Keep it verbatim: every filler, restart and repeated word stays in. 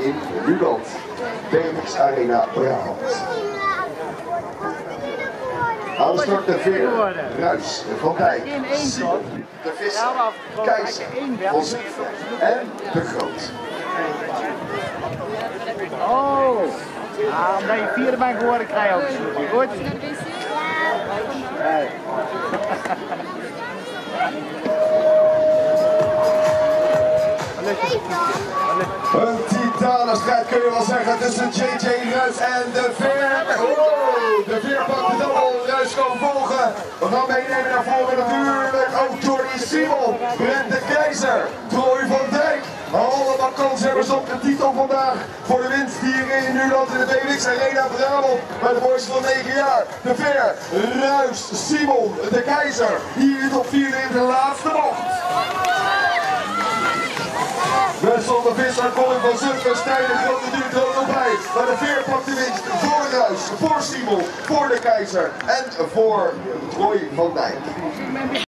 in Nuland. B M X Arena Brabant. Aan de start de Veer, Ruis, Van Dijk, Simon, de Visser, Keizer, Van Zutphen en De Groot. Oh, ah, omdat je vierde bent geworden, krijg je ook een goed. Nee. Een titanenstrijd kun je wel zeggen tussen J J Ruis en De Veer. Oh, De Veer pakt de double, Ruis kan volgen. We gaan meenemen naar voren natuurlijk ook Jordi Simon, Brent de Keizer, Troy van Dijk. Allemaal kanshebbers op de titel vandaag voor de winst hier in Nuland in de B M X Arena Brabant bij de boys van negen jaar. De Veer, Ruis, Simon, De Keizer, hier op vierde in de laatste bocht. Wessel de Visser, Colin van Zutphen, Stijn de Groot natuurlijk er ook nog bij. Maar De Veer pakt de winst voor Ruis, voor Simon, voor De Keizer en voor Troy van Dijk.